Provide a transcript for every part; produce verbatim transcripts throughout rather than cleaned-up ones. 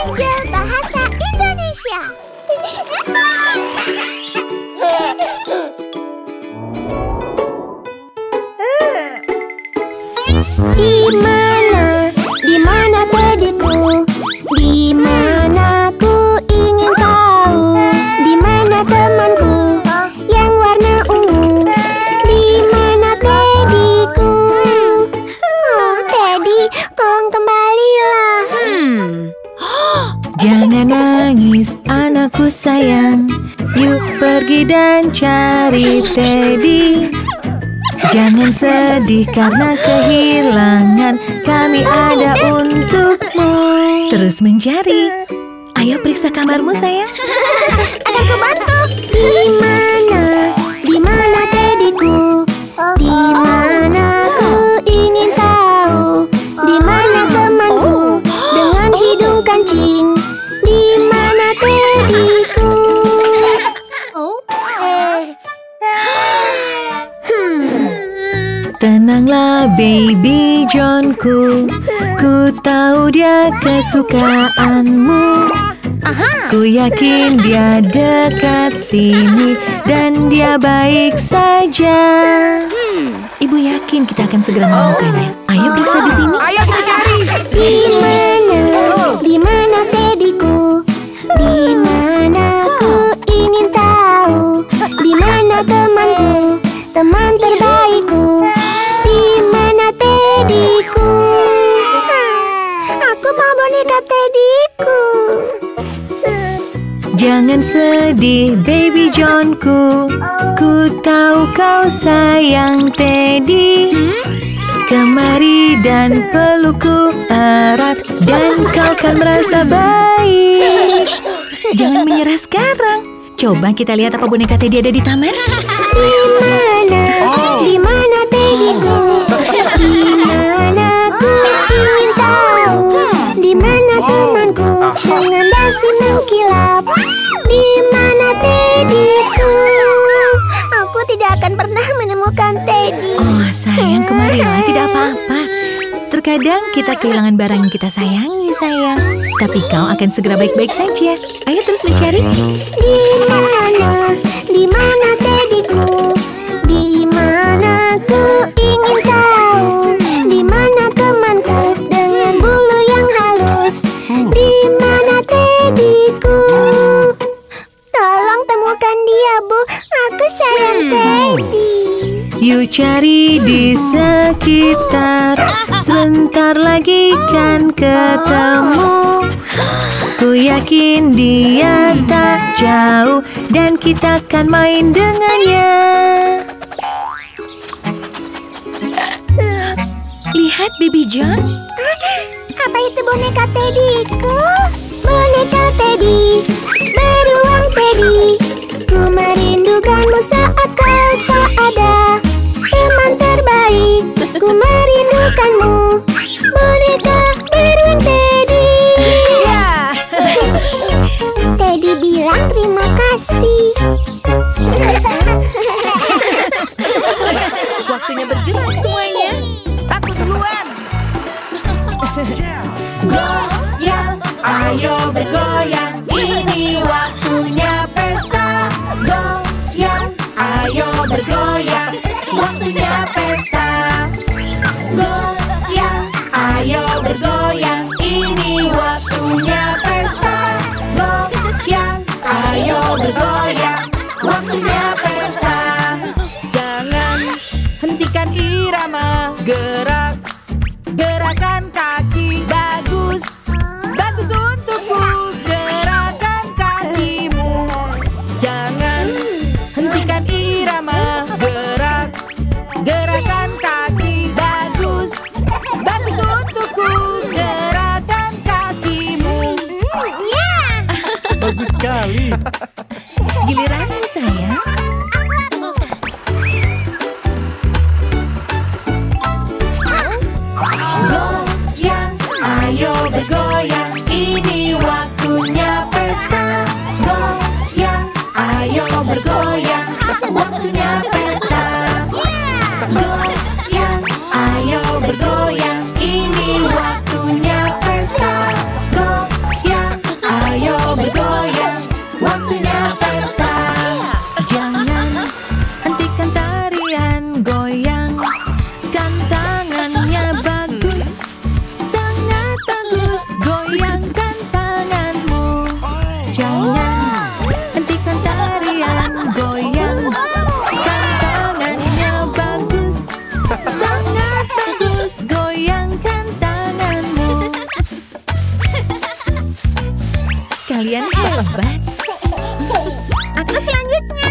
belajar bahasa Indonesia. Di mana, di mana tediku? Di mana ku ingin tahu? Di mana temanku yang warna ungu? Di mana tediku? Oh, Teddy, tolong kembalilah. Hmm. Jangan nangis, anakku sayang. Yuk pergi dan cari Teddy. Jangan sedih karena kehilangan. Kami ada untukmu. Terus mencari. Ayo periksa kamarmu sayang. Akan kubantu. Di mana, di mana Teddyku? Di mana ku ingin tahu? Di mana temanku dengan hidung kancing? Di mana Teddyku? Tenanglah baby Johnku, ku tahu dia kesukaanmu. Ku yakin dia dekat sini dan dia baik saja. Ibu yakin kita akan segera menemukannya. Ayo periksa di sini. Ayo kita cari. Di mana, di mana Teddyku? Di mana ku ingin tahu? Di mana temanku, teman terbaikku? Di mana Teddyku? Aku mau boneka Teddyku. Jangan sedih baby Johnku, ku tahu kau sayang Teddy. Kemari dan pelukku erat dan kau akan merasa baik. Jangan menyerah sekarang. Coba kita lihat apa boneka Teddy ada di taman. Di mana, di mana Teddyku? Di mana ku ingin tahu? Di mana temanku dengan dasi mengkilap? Di mana Teddyku? Aku tidak akan pernah menemukan Teddy. Oh sayang, kemarilah, tidak apa-apa. Terkadang kita kehilangan barang yang kita sayangi sayang. Tapi kau akan segera baik-baik saja. Ayo terus mencari. Di mana, di mana Teddyku? Di mana ku ingin tahu? Di mana temanku dengan bulu yang halus? Di mana Teddyku? Tolong temukan dia, Bu. Aku sayang Teddy. Yuk cari di sekitar, sebentar lagi kan ketemu. Ku yakin dia tak jauh dan kita akan main dengannya. Lihat baby John. Apa itu boneka Teddyku? Boneka Teddy, beruang Teddy. Ku merindukanmu saat kau tak ada. Teman terbaik, ku merindukanmu. Boneka beruang Teddy. Teddy bilang terima kasih. Waktunya bergerak semuanya. Aku duluan. Goyang, ayo bergoyang, ini waktunya pesta. Goyang, ayo bergoyang, waktunya pesta. Goyang, ayo bergoyang, ini waktunya pesta. Goyang, ayo bergoyang, waktunya pesta. Jangan hentikan irama, gerak, gerakan kaki bagus, bagus untukmu, gerakan kakimu. Jangan hentikan irama, gerak, gerakan kaki bagus, bagus untukku, gerakan kakimu. Bagus sekali. Giliranmu sayang. Goyang, ayo bergoyang, ini waktunya pesta. Goyang, ayo bergoyang, waktunya pesta. Goyang, ayo bergoyang, ini waktunya pesta. Goyang, kalian hebat. Aku selanjutnya.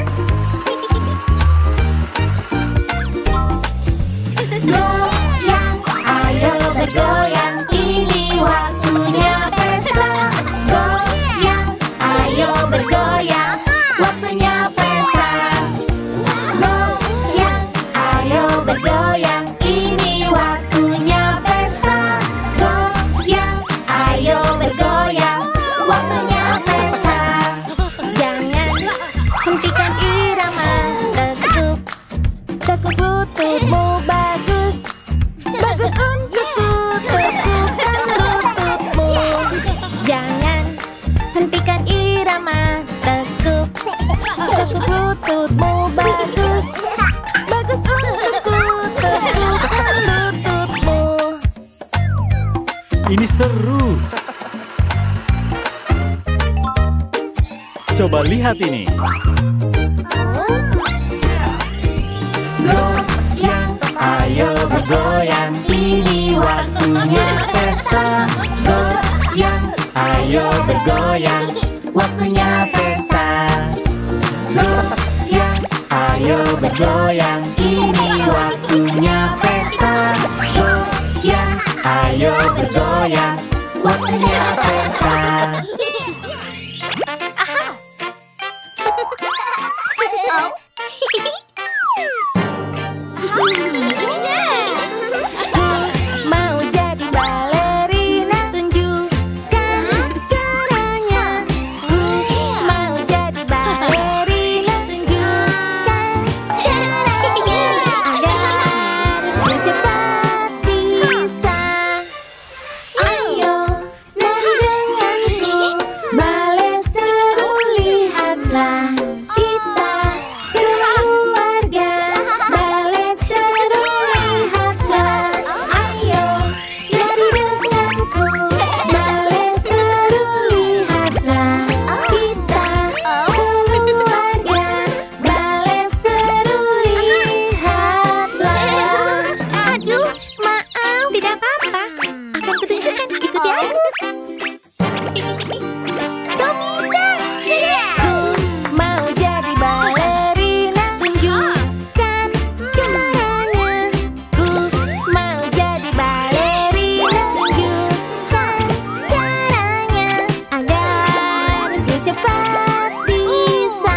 Goyang, ayo bergoyang, ini waktunya pesta. Goyang, ayo bergoyang, waktunya pesta. Goyang, ayo bergoyang, ini waktunya pesta. Goyang, ayo bergoyang, waktunya pesta. Jangan hentikan irama. Tekuk, tekuk lututmu bagus. Bagus untukku, tekukkan lututmu. Jangan hentikan irama. Tekuk, tekuk lututmu bagus. Bagus untukku, tekukkan lututmu. Ini seru. Coba lihat ini. Goyang, ayo bergoyang, ini waktunya pesta. Goyang, ayo bergoyang, waktunya pesta. Goyang, ayo bergoyang, ini waktunya pesta. Goyang, ayo bergoyang, waktunya pesta. Mau jadi balerina, tunjukkan caranya. Mau jadi balerina, tunjukkan caranya. Agar ku cepat bisa. Ayo nari denganku, balet seru lihatlah. Kita keluarga, balet seru lihatlah. Ayo nari denganku, balet seru lihatlah. Kita keluarga, balet seru lihatlah. Aduh, maaf, tidak apa-apa. Akan kutunjukkan, ikuti aku. Kau bisa. Ku mau jadi balerina, tunjukkan caranya. Ku mau jadi balerina, tunjukkan caranya. Agar ku cepat bisa.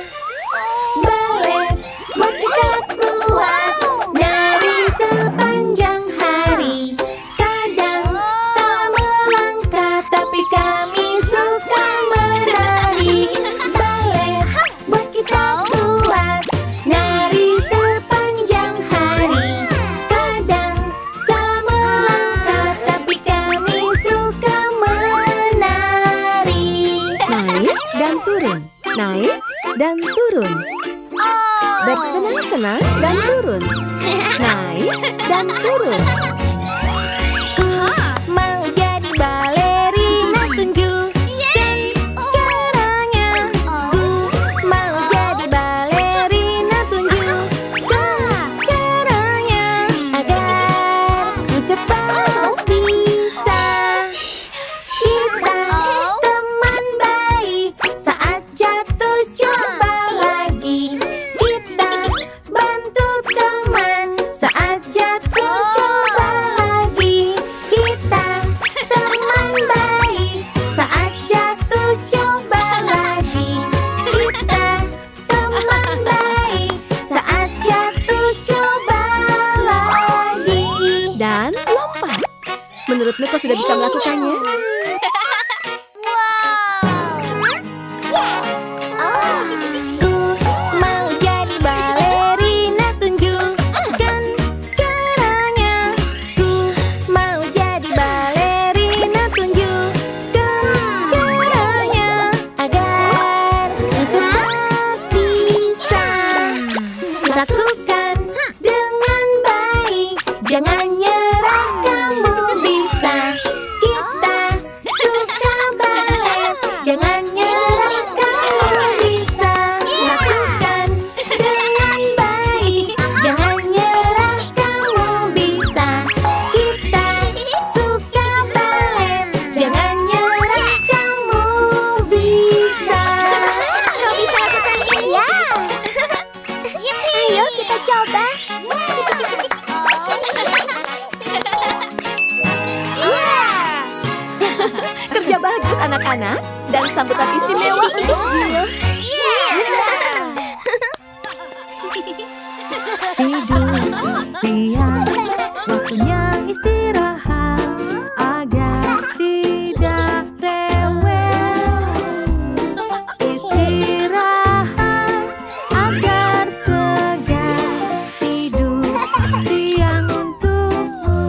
Balet buat kita kuat, nari sepanjang hari. Kadang salah melangkah, tapi kami suka menari. Balet buat kita kuat, nari sepanjang hari. Kadang salah melangkah, tapi kami suka menari. Naik dan turun, naik dan turun. Bersenang-senang dan turun. Naik dan turun. Ku mau jadi balerina, tunjukkan caranya. Ku mau jadi balerina, tunjukkan caranya. Agar ku cepat bisa. Kita teman baik, saat jatuh coba lagi. Kita bantu teman, saat jatuh coba lagi. Kita teman baik, saat jatuh coba lagi. Kita teman baik, saat jatuh coba lagi. Dan lompat. Menurutmu kau sudah bisa melakukannya? Ku mau jadi balerina, tunjukkan caranya. Ku mau jadi balerina, tunjukkan caranya. Agar ku cepat bisa. Lakukan dengan baik, jangan nyerah, kamu bisa. Kita anak-anak dan sambutan istimewa untuk Jill. Tidur siang, waktunya istirahat agar tidak rewel. Istirahat agar segar, tidur siang untukmu.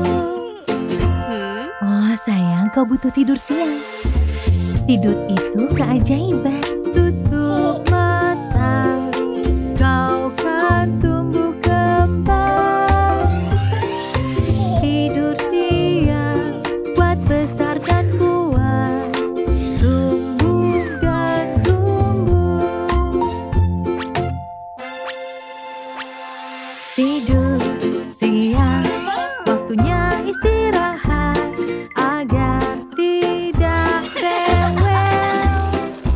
Oh sayang, kau butuh tidur siang. Tidur itu keajaiban. Tutup mata, kau kan tumbuh kembang. Tidur siang, buat besar dan kuat. Tumbuh dan tumbuh. Tidur siang, waktunya istirahat agar tidak rewel.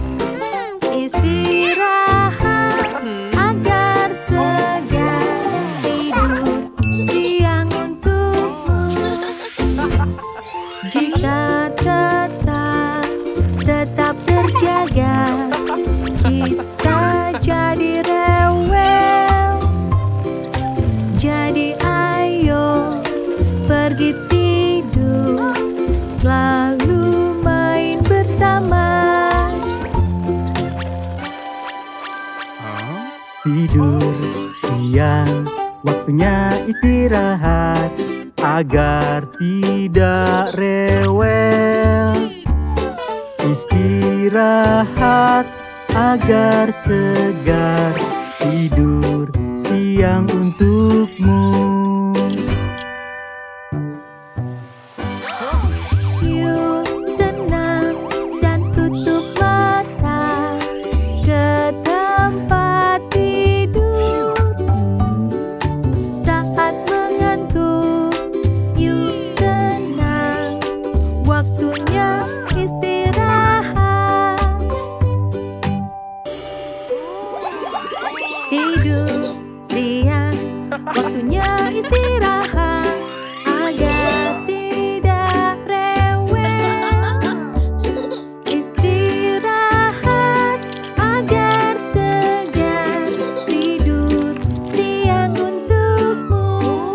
Istirahat agar segar, tidur siang untukmu. Jika tetap, tetap terjaga, kita jadi rewel. Jadi ayo pergi tidur, lalu main bersama. Tidur siang, waktunya istirahat agar tidak rewel. Istirahat agar segar, tidur siang untukmu. Yuk tenang dan tutup mata, ke tempat tidur. Saat mengantuk, yuk tenang, waktunya istirahat. Tidur siang, waktunya istirahat agar tidak rewel. Istirahat agar segar, tidur siang untukmu.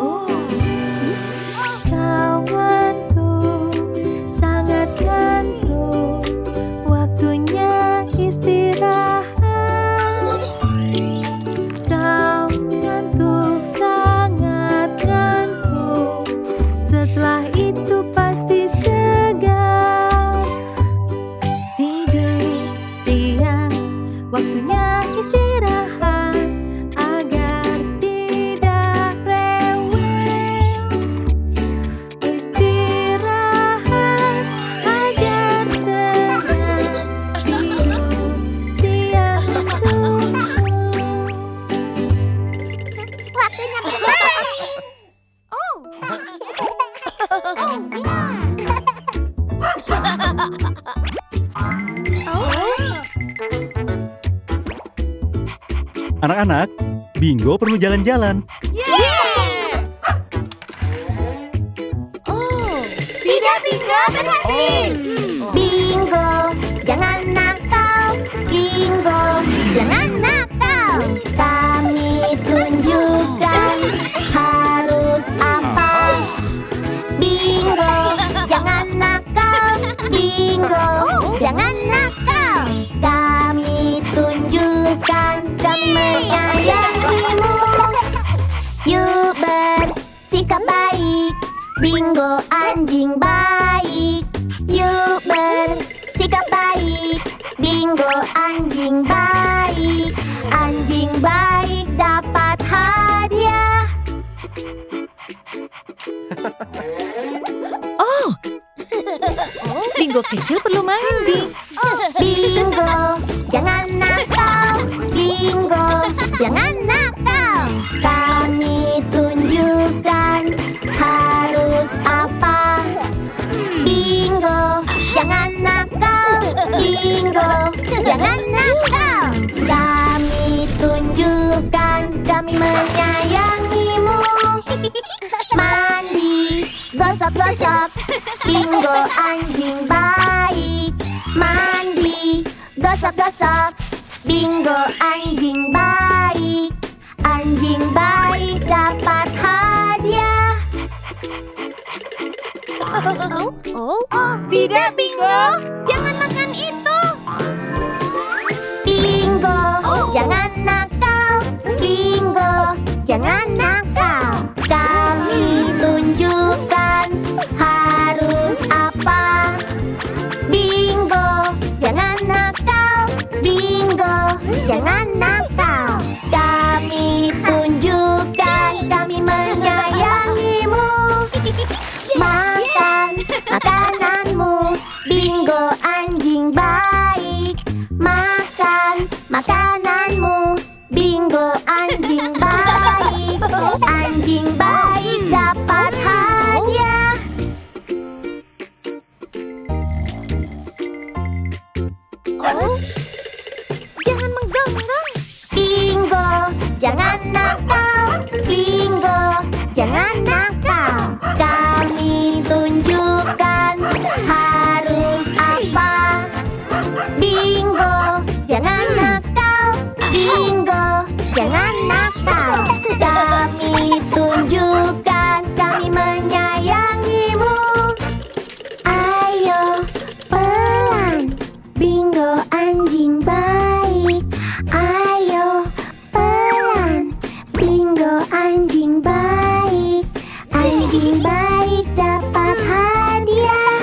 Kau ngantuk, sangat ngantuk, waktunya istirahat. Kau ngantuk, sangat ngantuk, setelah itu pasti segar. Tidur siang, waktunya istirahat agar tidak rewel. Istirahat agar segar, tidur siang untukmu. Waktunya bermain. Oh. Anak-anak, Bingo perlu jalan-jalan. Oh, tidak Bingo berhenti. Bingo, jangan nakal. Bingo, jangan nakal. Kami tunjukkan harus apa. Bingo, jangan nakal. Bingo, jangan nakal. Kami tunjukkan kami menyayangimu. Yuk bersikap baik. Bingo anjing baik. Yuk bersikap baik. Bingo anjing baik. Anjing baik dapat hadiah. Oh, Bingo kecil perlu main, Bing. Bingo, jangan nakal. Bingo, jangan nakal. Kami tunjukkan harus apa. Bingo, jangan nakal. Bingo, jangan nakal. Kami tunjukkan kami menyayangimu. Mandi, gosok-gosok. Bingo anjing baik. gosok-gosok. Bingo anjing baik. Anjing baik dapat hadiah. Oh, tidak Bingo, jangan makan itu. Bingo, jangan nakal. Bingo, jangan nakal. Kami tunjukkan harus apa. Bingo, jangan nakal. Bingo, jangan nakal. Kami tunjukkan kami menyayangimu. Makan makananmu. Bingo anjing baik. Makan makananmu. Bingo anjing baik. Anjing baik dapat hadiah. Oh, jangan menggonggong. Bingo, jangan nakal. Bingo, jangan nakal. Kami tunjukkan harus apa. Bingo, jangan nakal. Bingo, jangan nakal. Kami tunjukkan kami menyayangimu. Ayo, pelan. Bingo anjing baik. Ayo, pelan. Bingo anjing baik. Anjing baik dapat hadiah.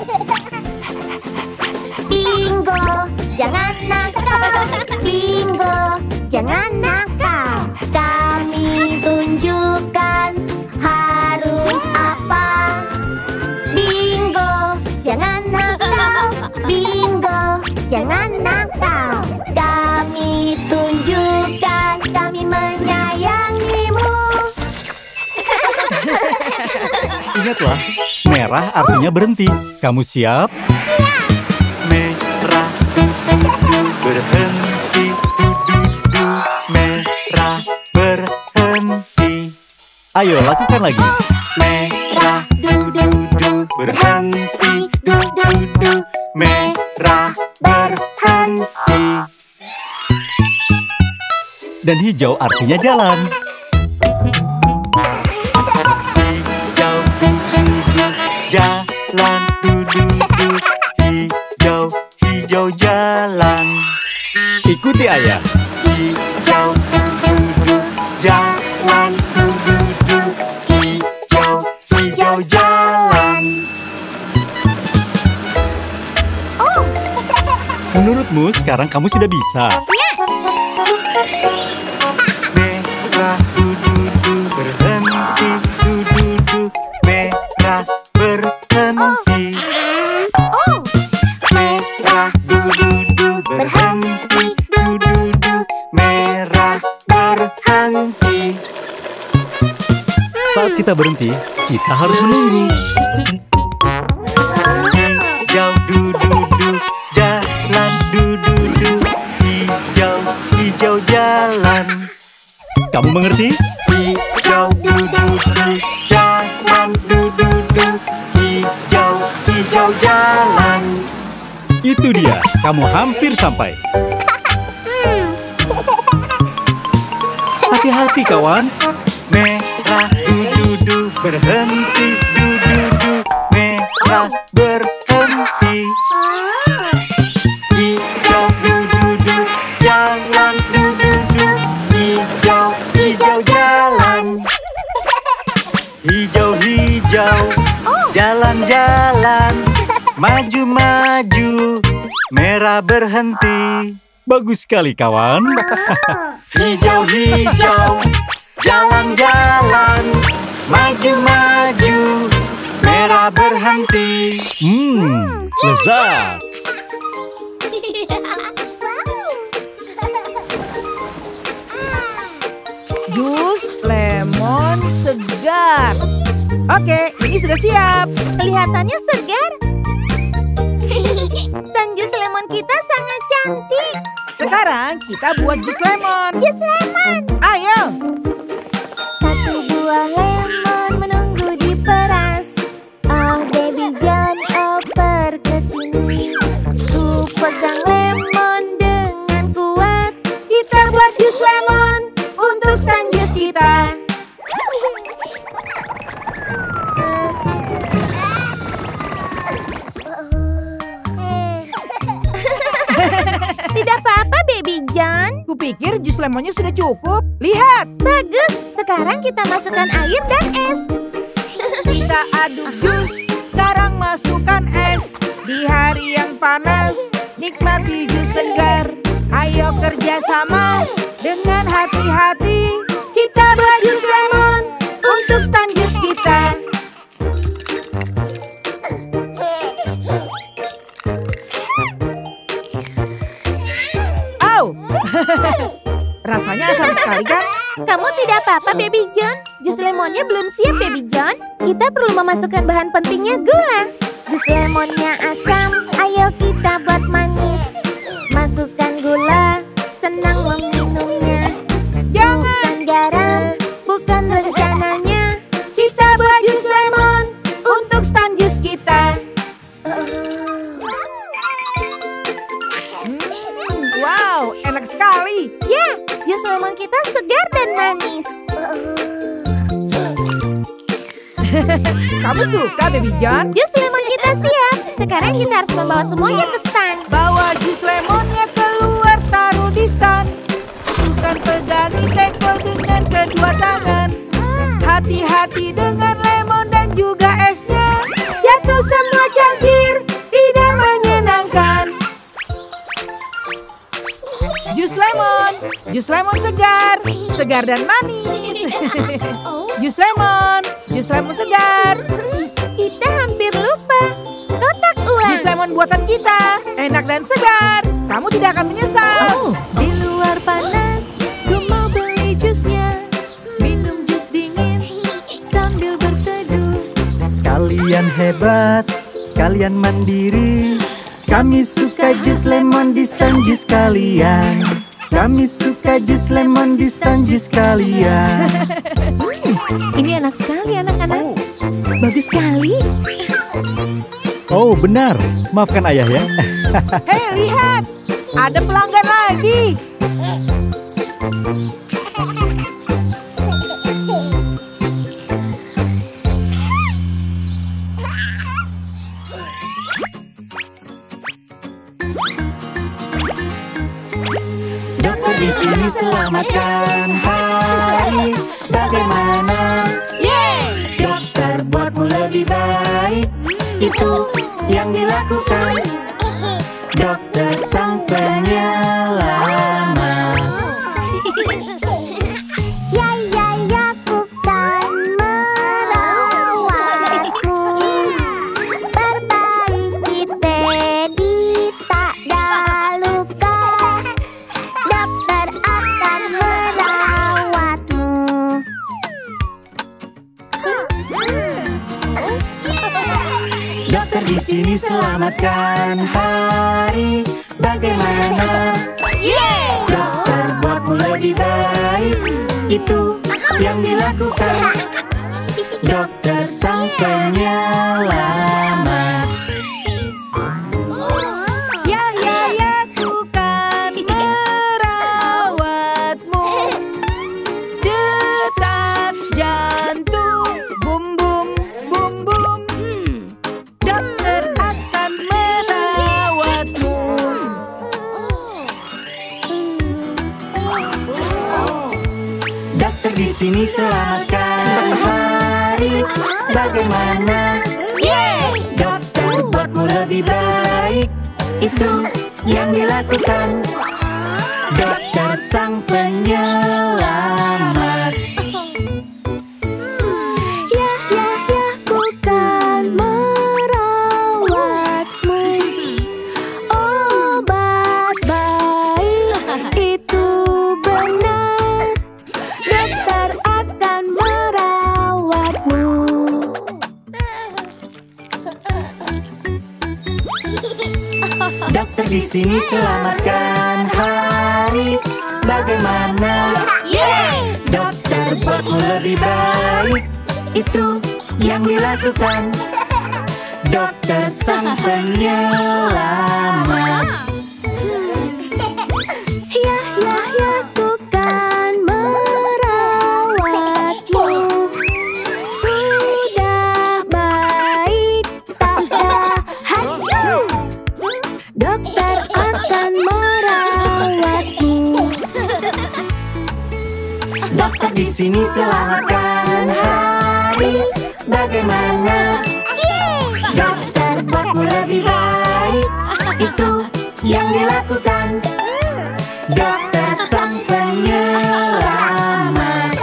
Bingo, jangan nakal. Bingo, jangan nakal. Kami tunjukkan harus apa. Bingo, jangan nakal. Bingo, jangan nakal. Kami tunjukkan kami menyayangimu. Ingatlah, merah artinya berhenti. Kamu siap? Merah, du-du-du, berhenti. Du-du-du, merah, berhenti. Ayo, lakukan lagi. Merah, du-du-du, berhenti. Du-du-du, merah, berhenti. Dan hijau artinya jalan. Hijau, du-du-du, jalan, du-du-du. Hijau, hijau jalan. Ikuti ayah. Hijau, du-du-du, jalan, du-du-du. Hijau, hijau jalan. Menurutmu sekarang kamu sudah bisa? Merah, du-du-du, berhenti. Du-du-du, merah, berhenti. Merah, du-du-du, berhenti. Du-du-du, merah, berhenti. Saat kita berhenti, kita harus menunggu. Hijau, du-du-du, jalan, du-du-du. Hijau, hijau jalan. Kamu mengerti? Hijau, du-du-du, jalan, du-du-du. Hijau, hijau jalan. Itu dia, kamu hampir sampai. Hati-hati kawan. Merah, du-du-du, berhenti. Du-du-du, merah, berhenti. Hijau, du-du-du, jalan, du-du-du. Hijau, hijau jalan. Hijau-hijau, jalan-jalan. Maju-maju, merah berhenti. Bagus sekali kawan. Hijau-hijau, jalan-jalan. Maju-maju, merah berhenti. Hmm, lezat. Jus lemon segar. Oke, ini sudah siap. Kelihatannya segar. Stand jus lemon kita sangat cantik. Sekarang kita buat jus lemon. Jus lemon. Ayo. Satu buah lemon menunggu diperas. Oh, Baby John, oper ke sini. Ku pegang lemon pikir jus lemonnya sudah cukup. Lihat. Bagus, sekarang kita masukkan air dan es. Kita aduk jus, sekarang masukkan es. Di hari yang panas, nikmati jus segar. Ayo kerjasama dengan hati-hati. Kita buat jus lemon untuk stand jus kita. Au, rasanya asam sekali kan? Kamu tidak apa-apa, Baby John. Jus lemonnya belum siap, Baby John. Kita perlu memasukkan bahan pentingnya, gula. Jus lemonnya asam, ayo kita buat manis. Masukkan gula, senang meminumnya. Bukan garam, bukan rencananya. Kita buat jus lemon untuk stand jus kita. Hmm, wow, enak sekali. Ya, jus lemon kita segar dan manis. Kamu suka, Baby John? Jus lemon kita siap. Sekarang kita harus membawa semuanya ke stand. Bawa jus lemonnya keluar, taruh di stand. Bukan pegangi teko dengan kedua tangan. Hati-hati dengan lemon dan juga esnya. Jatuh semua cangkir, tidak menyenangkan. Jus lemon, jus lemon segar, segar dan manis. Jus lemon, jus lemon segar. Kita hampir lupa. Kotak uang. Jus lemon buatan kita, enak dan segar. Kamu tidak akan menyesal. Oh, di luar panas, gue mau beli jusnya. Minum jus dingin sambil berteduh. Kalian hebat, kalian mandiri. Kami suka jus lemon di stand jus kalian. Kami suka jus lemon di stand jus kalian. Ini enak sekali anak-anak. Bagus sekali. Oh benar, maafkan ayah ya. Hei, lihat. Ada pelanggan lagi. Dokter di sini selamatkan hari. Bagaimana? Yeay! Dokter buatmu lebih baik. Itu yang dilakukan. Dokter sang penyelamat. Ya, ya, ya, ku kan merawatmu. Perbaiki Teddy, tak ada luka. Dokter akan merawatmu. Dokter di sini selamatkan hari. Bagaimana? Yeay! Dokter buatmu lebih baik. Itu yang dilakukan. Dokter sang penyelamat. Ya, ya, ya, ku kan merawatmu. Detak jantung, bum, bum, bum, bum. Dokter akan merawatmu. Dokter di sini selamatkan hari. Bagaimana? Yeay! Dokter buatmu lebih baik. Itu yang dilakukan. Dokter sang penyelamat. Ya, ya, ya, ku kan merawatmu. Obat baik itu benar. Dokter akan merawatmu. Dokter di sini selamatkan hari. Bagaimana? Yeay! Dokter buatmu lebih baik. Itu yang dilakukan. Dokter sang penyelamat. Ya, ya, ya, ku kan merawatmu. Sudah baik, tak ada hancur. Dokter akan merawatmu. di sini selamatkan hari. Bagaimana? Dokter buatmu lebih baik. Itu yang dilakukan. Dokter sang penyelamat.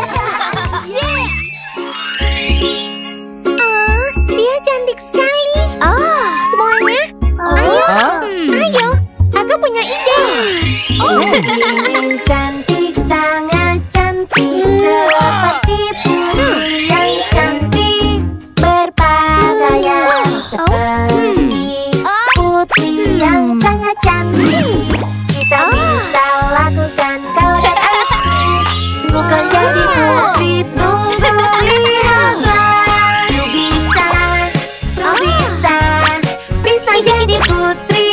Oh, dia cantik sekali. Oh, semuanya, ayo, ayo, aku punya ide. Oh. Ingin cantik, sangat cantik, seperti putri yang cantik, berpakaian seperti putri yang sangat cantik. Kita bisa lakukan kau dan aku, bukan jadi putri, tunggu lihatlah. Ku bisa, ku bisa, bisa jadi putri.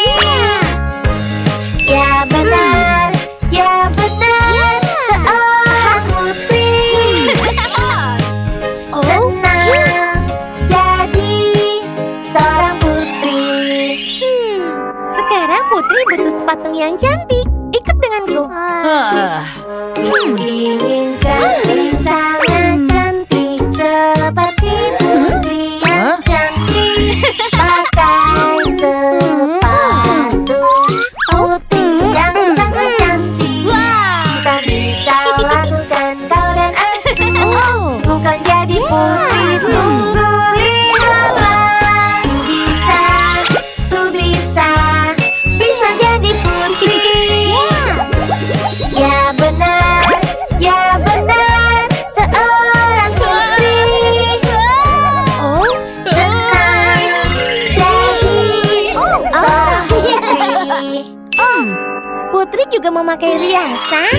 Ya benar, ya benar, seorang putri. Senang jadi seorang putri. Sekarang putri butuh sepatu yang cantik. Ikut denganku. Ingin cantik, sangat cantik, seperti putri yang cantik. Pakai sepatu putri yang sangat cantik. Kita bisa lakukan kau dan aku, bukan jadi putri, tunggu lihatlah. Ku bisa, ku bisa, bisa jadi putri. Ya benar, ya benar, seorang putri. Oh, senang jadi seorang putri. Putri juga memakai riasan.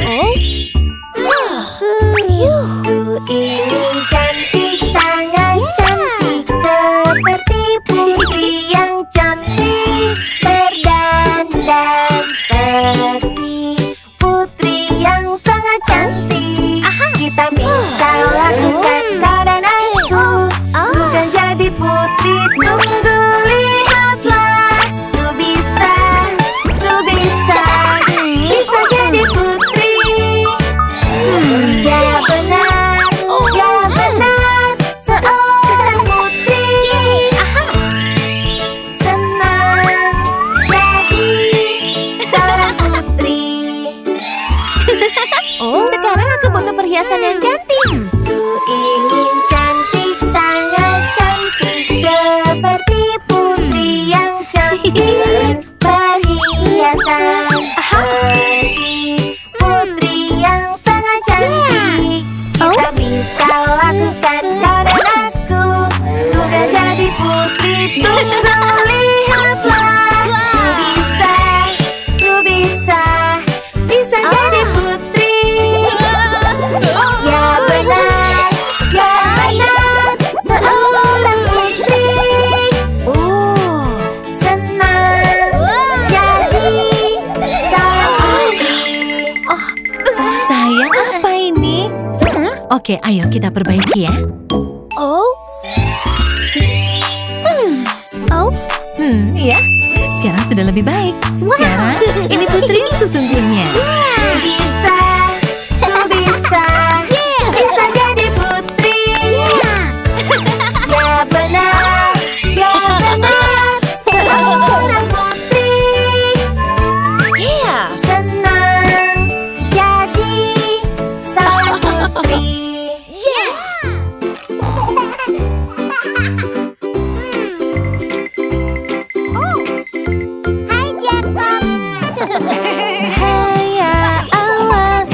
Ku ingin cantik, sangat cantik, seperti putri yang cantik, berdandan seperti putri yang sangat cantik. Kita bisa lakukan kau dan aku, bukan jadi putri, tunggu lihatlah. Ku bisa, ku bisa, bisa jadi putri. Ya benar, ya benar, seorang putri. Senang jadi seorang putri. Sekarang aku butuh perhiasan yang cantik. Ku ingin cantik, sangat cantik, seperti putri yang cantik, perhiasan seperti putri yang sangat cantik. Kita bisa lakukan kau dan aku, bukan jadi putri, tunggu lihatlah. Ku bisa, ku bisa, bisa jadi putri. Ya benar, ya benar, seorang putri. Senang jadi seorang putri. Sayang, apa ini? Oke, ayo kita perbaiki ya. Oh, oh, Hmm, ya. Sekarang sudah lebih baik. Sekarang, ini putri yang sesungguhnya. bisa, ku bisa, bisa jadi putri. Ya benar, ya benar, seorang putri. Senang jadi seorang putri. Hai Jacob. Hai ya, awas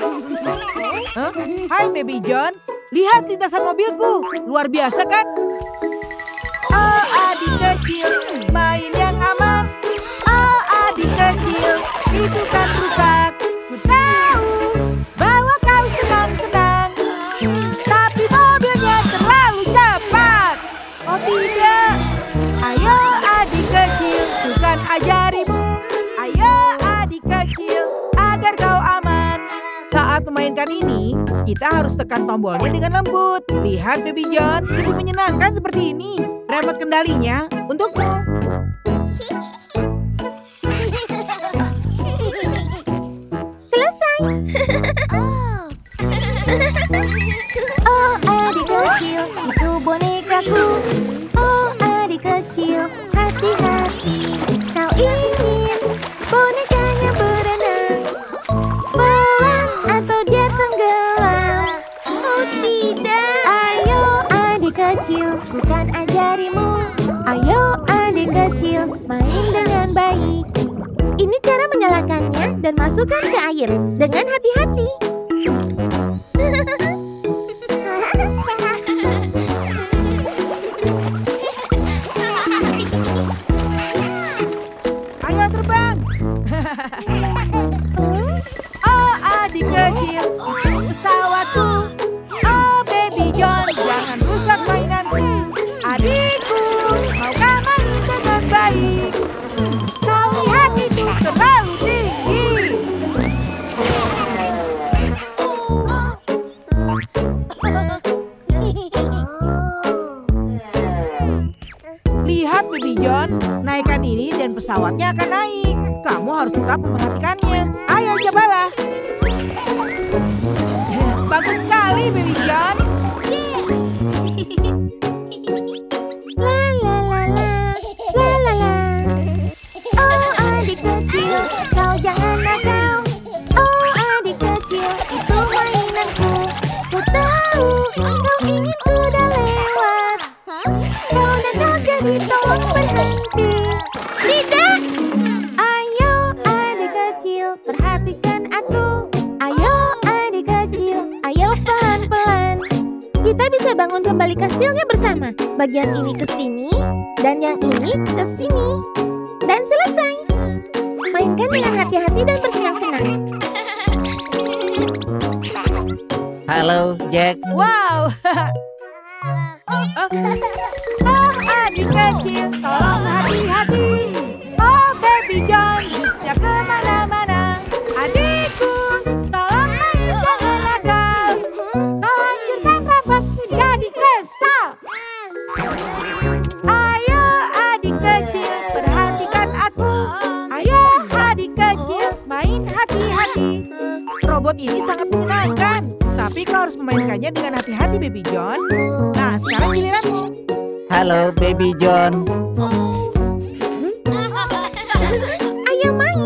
Huh? Hai Baby John, lihat lintasan mobilku. Luar biasa kan? Oh adik kecil, main yang aman. Oh adik kecil, itu kan rusak. Ku tahu bahwa kau senang-senang, tapi mobilnya terlalu cepat. Oh tidak, ayo adik kecil, bukan ajarimu. Ayo adik kecil, agar kau aman. Saat memainkan ini, kita harus tekan tombolnya dengan lembut. Lihat Baby John, lebih menyenangkan seperti ini. Remote kendalinya untukmu. Selesai. Oh adik kecil, itu bonekaku. Oh adik kecil, hati-hati. Kau ingin bonekanya berenang, pelan atau dia tenggelam. Oh tidak. Ayo adik kecil, bukan ajarimu. Ayo adik kecil, main dengan baik. Ini cara menyalakannya dan masukkan ke air dengan hati-hati. Ayo terbang. Oh adik kecil, itu pesawatku. Oh Baby John, jangan rusak mainanku. Adikku, maukah main dengan baik? Kau lihat itu terlalu tinggi. Lihat Baby John, naikkan ini dan pesawatnya akan naik. Kamu harus tetap memperhatikannya. Ayo cobalah. Bagus sekali Baby John. La la la la, la la la. Oh adik kecil, kau jangan nakal. Oh adik kecil, itu mainanku. Ku tahu kau ingin udah lewat. Kau nakal jadi tolong berhenti. Tidak. Ayo adik kecil, perhatikan aku. Ayo adik kecil, ayo pelan-pelan. Kita bisa bangun kembali kastilnya bersama. Bagian ini ke sini dan yang ini ke sini. Dan selesai. Mainkan dengan hati-hati dan bersenang-senang. Halo, Jack. Wow. Oh, oh adik kecil, tolong hati-hati. Oh Baby John, jusnya kemana-mana. Adikku, tolong main jangan nakal. Kau hancurkan rapatku jadi kesal. Ayo adik kecil, perhatikan aku. Ayo adik kecil, main hati-hati. Robot ini sangat menyenangkan, tapi kau harus memainkannya dengan hati-hati Baby John. Nah, sekarang giliranmu. Halo, Baby John. Ayo main.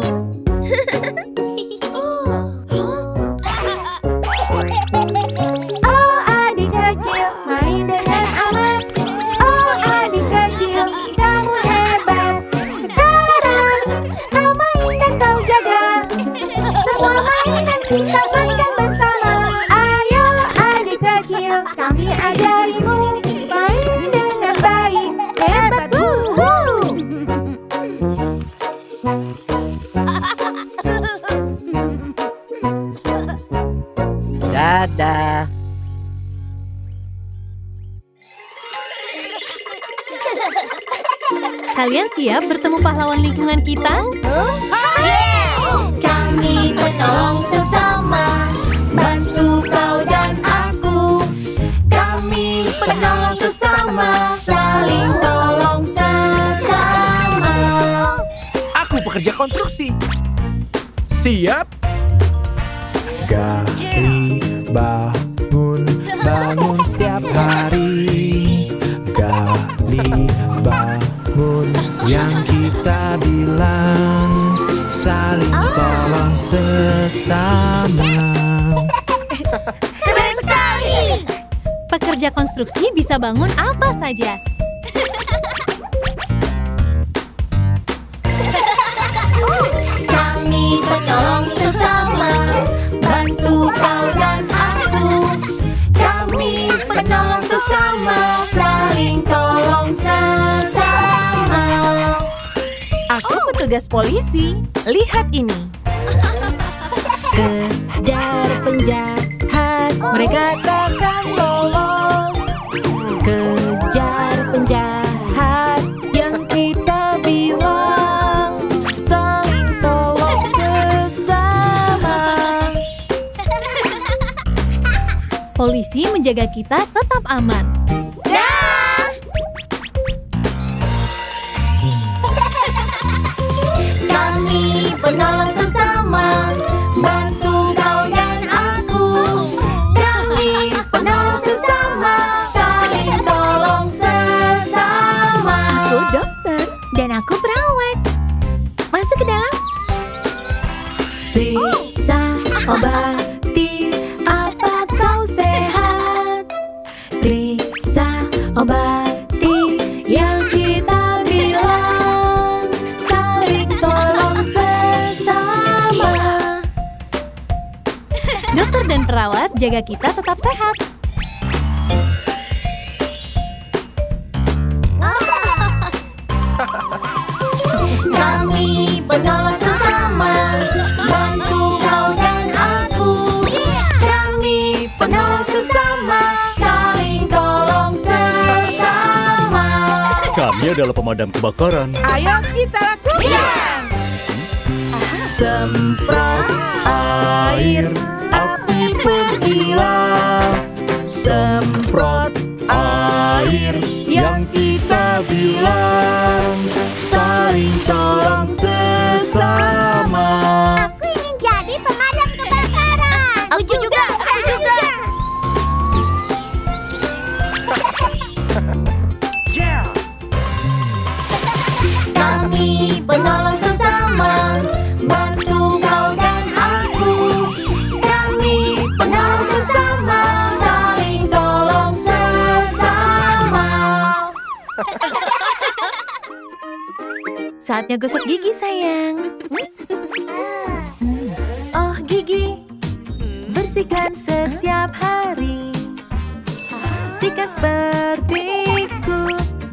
Oh adik kecil, main dengan aman. Oh adik kecil, kamu hebat. Sekarang kau main dan kau jaga. Semua mainan kita mainkan bersama. Ayo adik kecil, kami ajarimu. Main dengan baik, hebat. Wuhu. Dadah. Kalian siap bertemu pahlawan lingkungan kita? Kami penolong sesama, bantu kau dan aku. Kami penolong sesama, saling tolong sesama. Aku pekerja konstruksi. Siap? Gali, bangun, bangun setiap hari. Gali, bangun, yang kita bilang saling tolong sesama. Keren sekali! Pekerja konstruksi bisa bangun apa saja. Kami penolong sesama, bantu tugas polisi. Lihat ini. Kejar penjahat, mereka takkan lolos. Kejar penjahat yang kita bilang saling tolong sesama. Polisi menjaga kita tetap aman. Kami penolong sesama, bantu kau dan aku. Kami penolong sesama, saling tolong sesama. Aku dokter dan aku perawat. Masuk ke dalam. Periksa, obati, apa kau sehat? Periksa, obati, yang kita bilang saling tolong sesama. Dokter dan perawat jaga kita tetap sehat. Kami penolong sesama, bantu kau dan aku. Kami penolong sesama, saling tolong sesama. Kami adalah pemadam kebakaran. Ayo kita lakukan. Semprot air, api pergilah. Semprot air, yang kita bilang saling tolong sesama. Aku ingin jadi pemadam kebakaran. Aku juga, aku juga. Kami penolong sesama, bantu kau dan aku. Kami penolong sesama, saling tolong sesama. Saatnya gosok gigi, sayang. Oh, gigi, bersihkan setiap hari. Sikat sepertiku,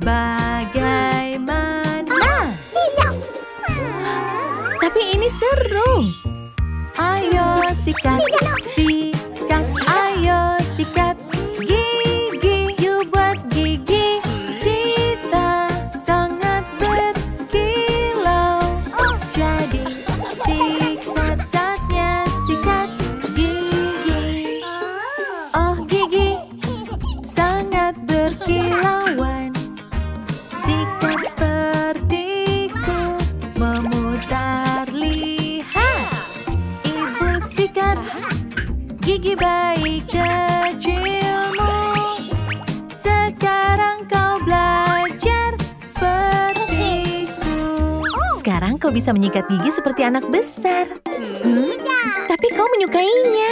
bagaimana? Tidak. Tapi ini seru. Ayo sikat, sikat, ayo sikat gigi. You buat gigi kita sangat berkilau. Jadi sikat saatnya sikat gigi. Oh, gigi sangat berkilauan. Sikat sepertiku memutar, lihat. Ibu sikat gigi bayi kecilmu. Sekarang kau belajar sepertiku. Sekarang kau bisa menyikat gigi seperti anak besar. Hmm? Tapi kau menyukainya.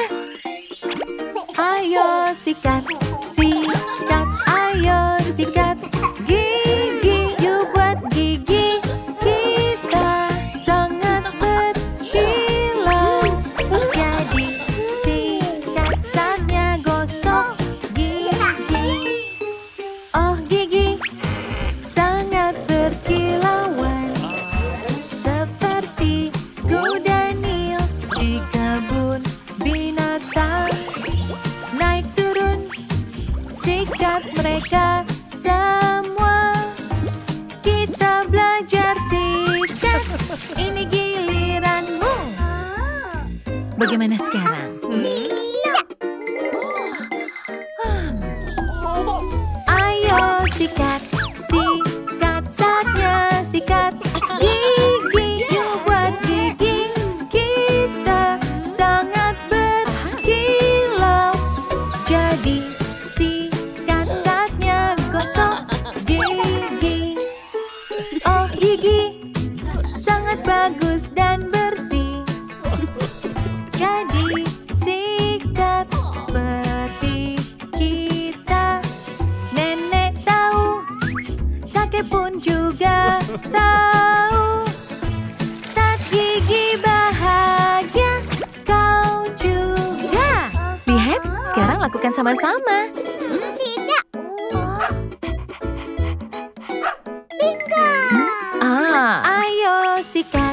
Ayo sikat, sikat, ayo sikat gigi. You buat gigi kita sangat berkilau. Jadi sikat saatnya gosok gigi. Oh, gigi sangat berkilauan. Seperti kuda Nil di kebun binatang. Naik turun, sikat mereka semua. Kita belajar sikat, ini giliranmu. Bagaimana sekarang? Ayo sikat, sikat, saatnya sikat gigi. You buat gigi kita sangat berkilau. Jadi sikat saatnya gosok gigi. Oh, gigi sangat bagus dan bersih. Jadi sikat seperti kita. Nenek tahu, kakek pun juga tahu. Saat gigi bahagia, kau juga. Lihat, sekarang lakukan sama-sama. Tidak. Bingo. Ah, ayo sikat.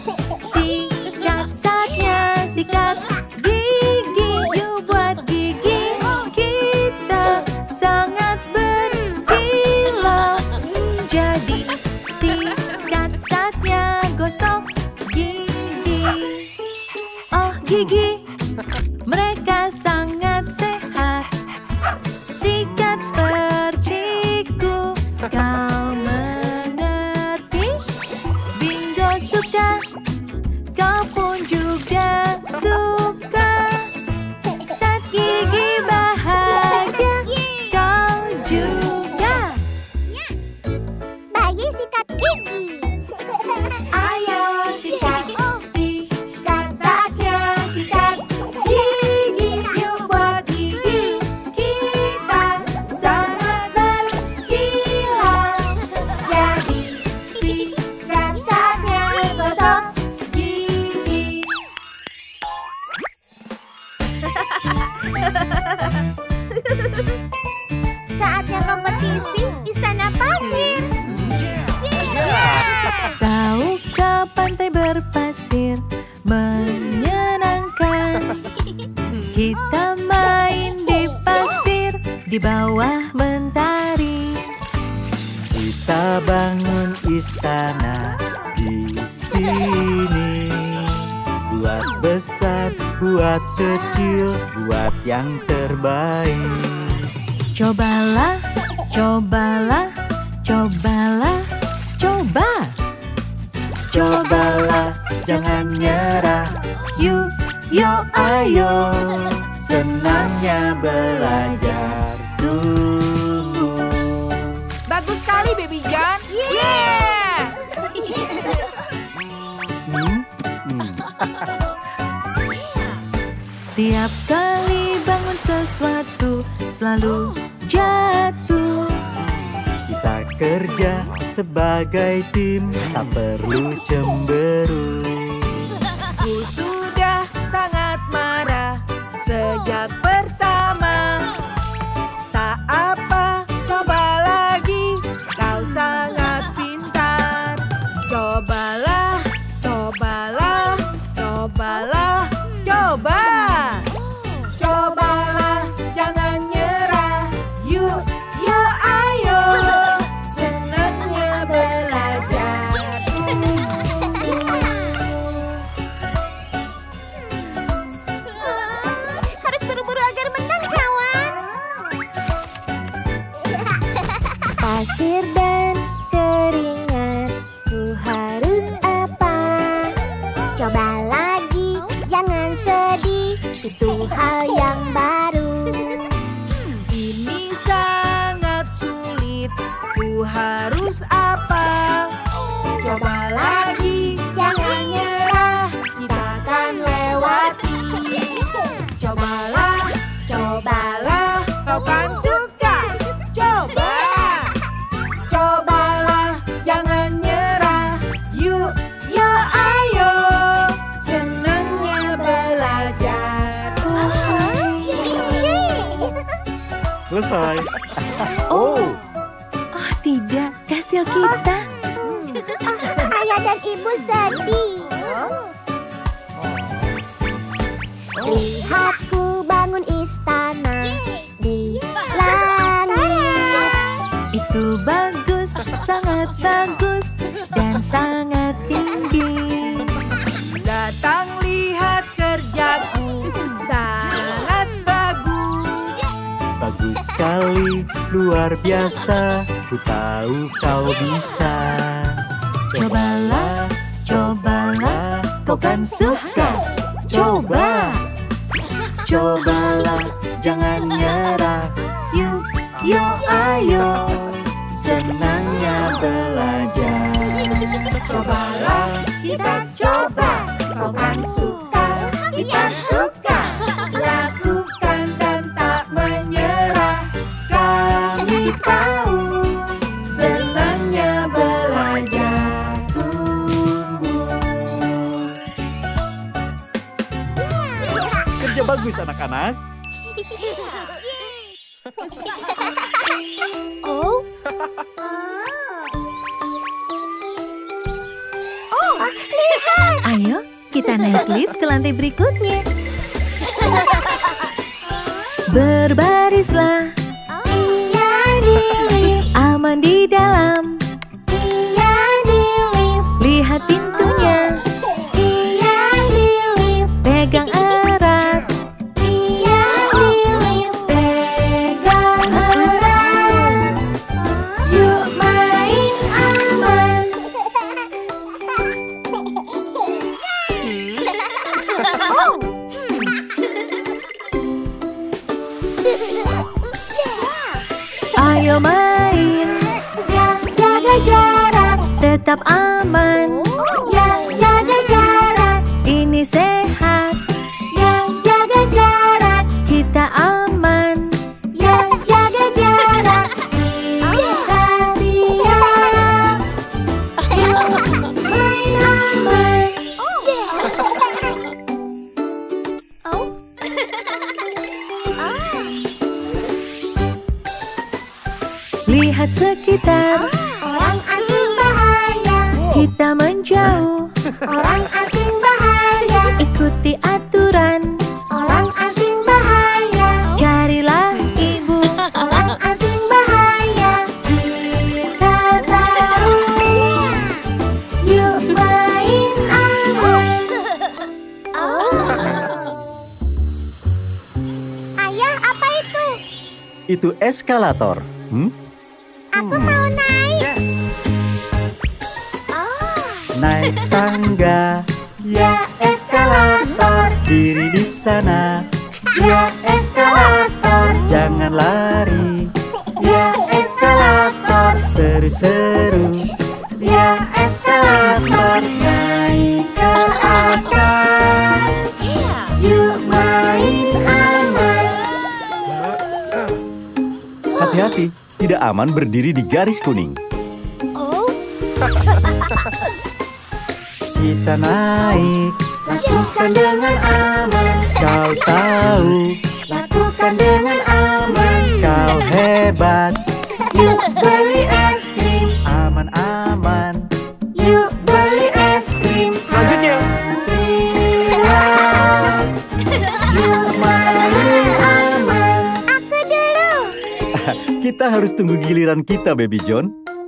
Saatnya kompetisi Istana Pasir. Tahukah pantai berpasir menyenangkan? Kita main di pasir di bawah mentari. Kita bangun istana di sini. Buat besar, buat kecil, buat yang terbaik. Cobalah, cobalah, cobalah, coba. Cobalah, jangan nyerah. Yuk, Yo ayo, senangnya belajar. Tunggu. Bagus sekali, Baby John. Yeah! Hmm? Hmm. tiap kali bangun sesuatu selalu jatuh. Kita kerja sebagai tim, tak perlu cemberut. Ku sudah sangat marah sejak pertama. Tak apa, coba lagi, kau sangat pintar. Cobalah, cobalah, cobalah, coba. Cobalah, jangan nyerah. Yuk, yuk ayo, senangnya belajar. Harus buru-buru agar menang, kawan. Pasir dan keringat, ku harus apa? Coba lagi, jangan sedih, itu hal yang baru. Ini sangat sulit, ku harus apa? Coba lagi, jangan nyerah, kita akan lewati. Cobalah, cobalah, kau kan suka. Coba, cobalah, jangan nyerah. Yuk, yuk ayo, senangnya belajar. Selesai. Oh, Oh tidak, kastil kita. Ayah dan ibu sedih. Lihatku bangun istana di langit. Itu bagus, sangat bagus, dan sangat tinggi. Datang lihat kerjaku, sangat bagus. bagus sekali, luar biasa. Ku tahu kau bisa. Cobalah, cobalah, kau kan suka. Coba, cobalah, jangan nyerah. Yuk, Yuk ayo, senangnya belajar. Cobalah, kita coba, kau kan suka, kita suka. Lakukan dan tak menyerah, kami tahu, senangnya belajar. Tunggu. Kerja bagus anak-anak. Oh. Oh, lihat. ayo kita naik lift ke lantai berikutnya. Berbarislah, Iya di lift, aman di dalam. iya di lift, Lihat pintunya, iya di lift, pegang erat. iya di lift, pegang erat. Yuk main aman. Oh. Ayo main, Yang jaga jarak, tetap aman. yang jaga jarak, Ini sehat, yang jaga jarak, kita aman. yang jaga jarak. Kita siap. Yuk main aman. Oh. Lihat sekitar, Orang asing bahaya. kita menjauh. Orang asing bahaya. Ikuti aturan, Orang asing bahaya. carilah ibu. Orang asing bahaya. Kita tahu. Yuk main aman. Ayah, apa itu? Itu eskalator. Hmm? Aku mau naik. Naik tangga, Ya eskalator. diri di sana. Ya eskalator. Jangan lari, Ya eskalator. seru-seru. Ya eskalator. Naik ke atas. Yuk main aman. Hati-hati, tidak aman berdiri di garis kuning. Kita naik, Lakukan dengan aman. kau tahu, Lakukan dengan aman. kau hebat. Yuk beli es krim. Aman-aman, Yuk beli es krim. Selanjutnya. Satria. Yuk main aman. Aku dulu. kita harus tunggu giliran kita, Baby John.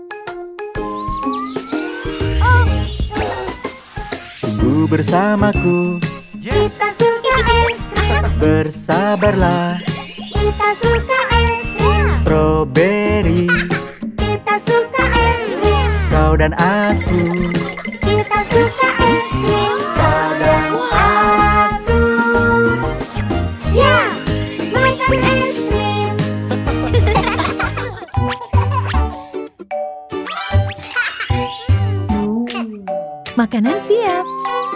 Tunggu bersamaku, Kita suka es krim. bersabarlah. Kita suka es krim. Strawberry, Kita suka es krim. kau dan aku. Kita suka es krim. Kau dan aku. Ya, makan es krim. Makanan siap.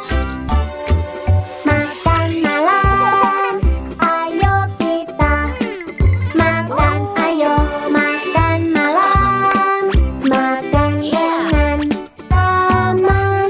Makan malam. Ayo kita makan. Ayo makan malam. Makan dengan teman.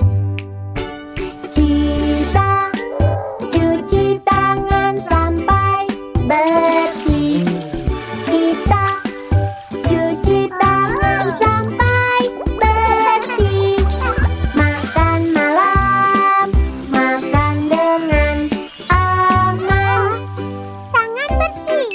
Kita cuci tangan sampai bersih. Kita cuci tangan sampai bersih. Makan malam, makan dengan aman. Tangan bersih.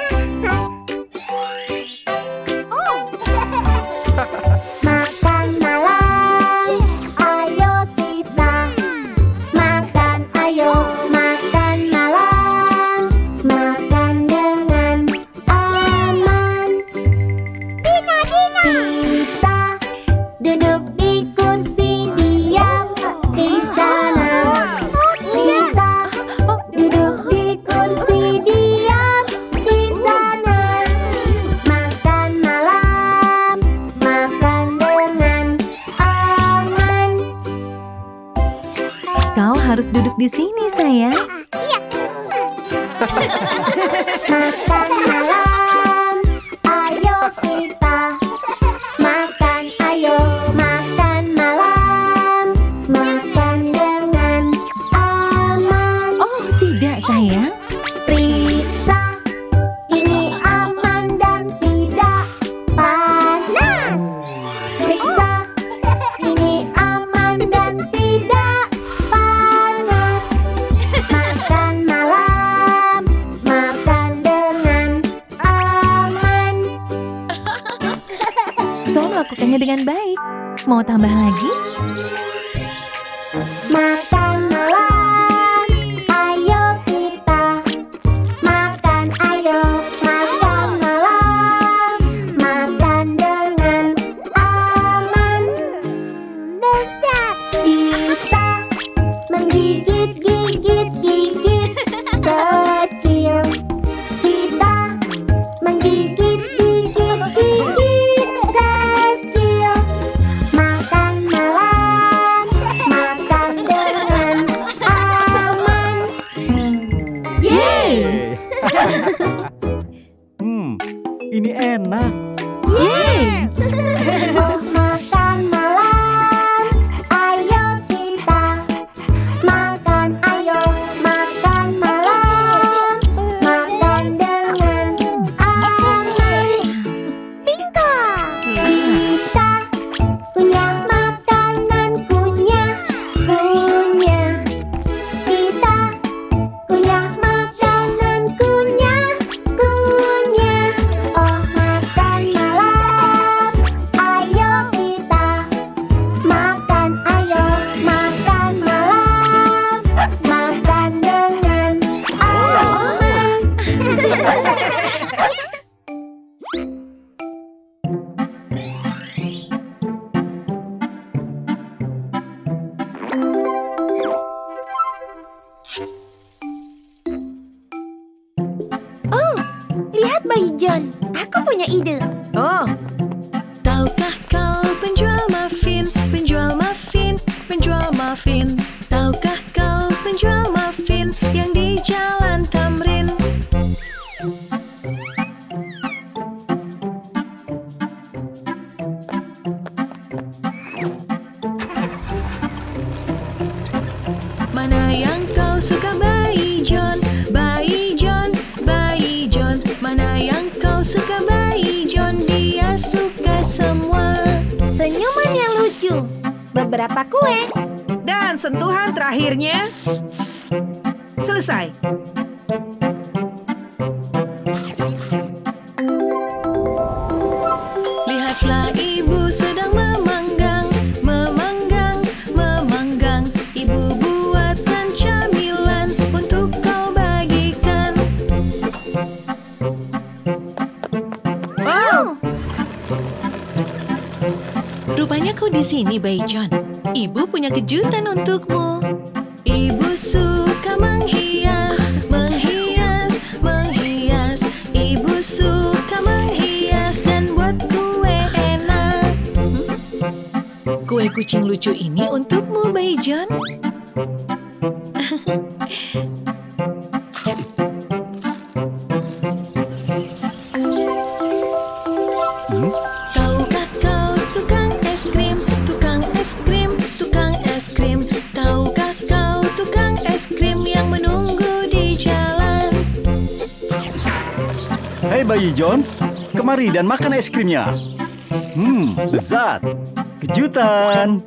Makan malam, ayo kita makan. Ayo makan malam, makan dengan aman. Dina, Dina. Kita duduk di kursi diam di sana. Kita duduk di kursi diam di sana. Makan malam, makan dengan aman. Kau harus duduk di sini, sayang. Makan malam, ayo kita makan. Ayo makan malam, makan dengan aman. Oh, tidak, sayang. Periksa, ini aman dan tidak panas. Periksa, ini aman dan tidak panas. Makan malam, makan dengan aman. Kau melakukannya dengan baik. Mau tambah lagi? Makan malam, ayo kita makan. Ayo makan malam, makan dengan aman. Dekat kita menggigit gigit gigit kecil. Kita menggigit gigit gigit kecil. Makan malam, makan dengan aman. Yeay! Hmm, ini enak. Yeay! Oh, makan malam, ayo kita makan. Ayo makan malam, makan dengan aman. Bayi John, aku punya ide. Oh, Tahukah kau penjual muffin, penjual muffin, penjual muffin? Tahukah kau penjual muffin yang di Jalan Tamrin? Mana yang kau suka bayi John, bayi John, bayi John? Mana yang kau suka bayi John? Dia suka semua. Senyuman yang lucu, beberapa kue. dan sentuhan terakhirnya selesai. Lihatlah ibu sedang memanggang, memanggang, memanggang. Ibu buatkan camilan untuk kau bagikan. Oh, Rupanya kau di sini, Bayi John. Ibu punya kejutan untukmu. Ibu suka menghias, menghias, menghias. Ibu suka menghias dan buat kue enak. Hmm? Kue kucing lucu ini untukmu, Bayi John. Tahukah kau tukang es krim, tukang es krim, tukang es krim? Tahukah kau tukang es krim yang menunggu di jalan? Hei Bayi John, kemari dan makan es krimnya. Hmm, lezat. Kejutan.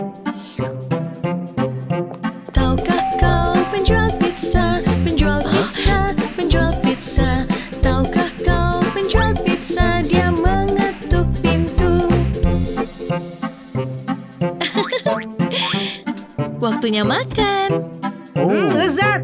Tahukah kau penjual pizza, penjual pizza, penjual pizza? Tahukah kau penjual pizza, dia mengetuk pintu. Waktunya makan. hmm, Oh, lezat.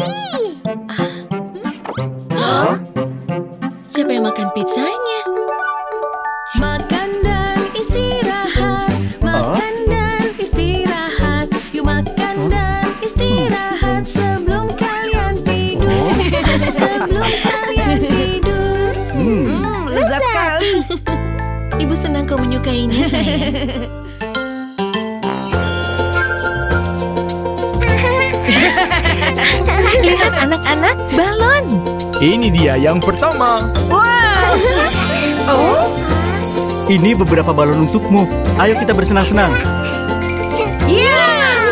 Siapa yang makan pizzanya? Makan dan istirahat, makan dan istirahat. Yuk makan dan istirahat sebelum kalian tidur. Sebelum kalian tidur. hmm. Hmm, lezat sekali. Ibu senang kau menyukainya, sayang. Lihat anak-anak, balon. Ini dia yang pertama. Oh, Ini beberapa balon untukmu. Ayo kita bersenang-senang. iya.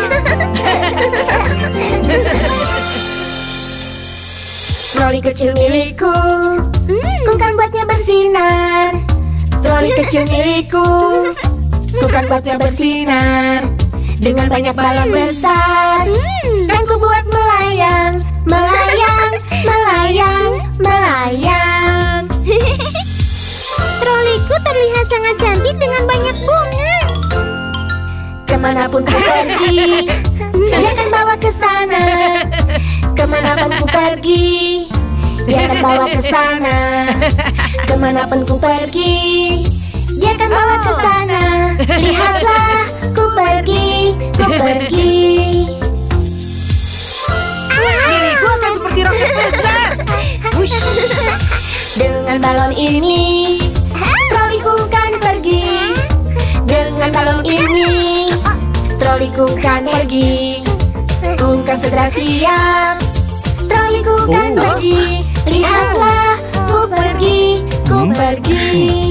Troli kecil milikku, ku kan buatnya bersinar. Troli kecil milikku, ku kan buatnya bersinar. Dengan banyak balon besar, dan ku buat melayang, melayang, melayang, melayang. Troliku terlihat sangat cantik dengan banyak bunga. Kemanapun ku pergi, dia akan bawa ke sana. Kemanapun ku pergi, dia akan bawa ke sana. Kemanapun ku pergi, dia akan bawa ke sana. Lihatlah, ku pergi, ku pergi. Diriku akan seperti roket besar. Wush. Dengan balon ini, troliku kan pergi. Dengan balon ini, troliku kan pergi. Ku kan segera siap. Troliku kan Oh. pergi. Lihatlah, ku pergi, ku Hmm. pergi.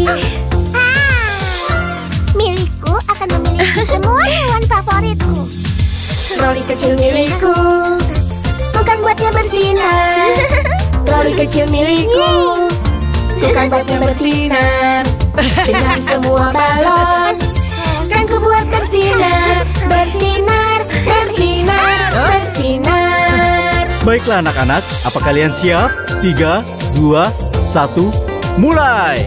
Milikku akan memiliki semua hewan favoritku. Troli kecil milikku, bukan buatnya bersinar. Troli kecil milikku, bukan buatnya bersinar. Dengan semua balon, kan ku buat bersinar, bersinar, bersinar, bersinar. Baiklah anak-anak, apa kalian siap? Tiga, dua, satu, mulai!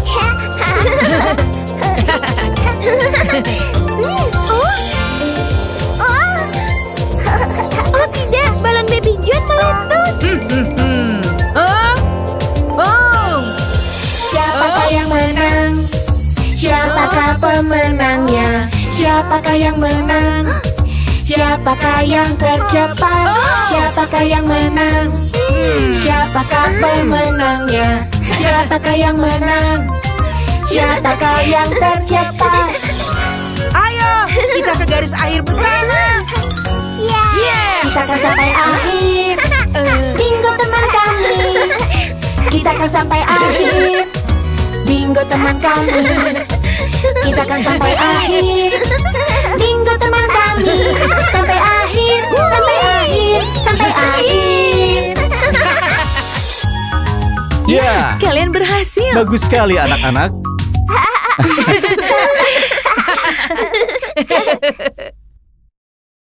Oh, oh, oh tidak, balon Baby John meletus. Oh, oh. Siapakah yang menang? Siapakah pemenangnya? Siapakah yang menang? Siapakah yang tercepat? Siapakah yang menang? Siapakah pemenangnya? Siapakah yang menang? Siapakah yang tercepat? Ayo, kita ke garis akhir bersama. Yeah. Kita akan sampai akhir. Bingo teman kami. Kita akan sampai akhir. Bingo teman kami. Kita akan sampai akhir. Bingo teman kami. Sampai akhir, sampai akhir, sampai akhir. Ya, Kalian berhasil. Bagus sekali anak-anak.